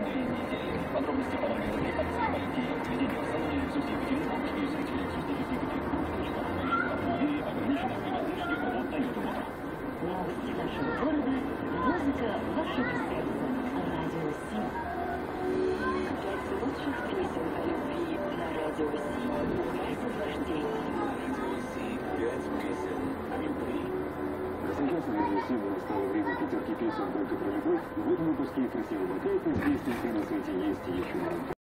длинной недели. Подробности по номеру редакции Валентина Разведения в салоне Суси Екатеринбург и зрители Суси Екатеринбург. Или ограниченных принадлежностей от Toyota Motor. Новости нашего города, музыка вашего сердца, радио Си. 5 лучших песен о любви на радио Си. Рассуждение. Радио Си. 5 песен о любви. Сейчас на радио Си настало время пятерки песен только про любовь. В этом выпуске Кристина Бакаева с песней «На свете есть еще».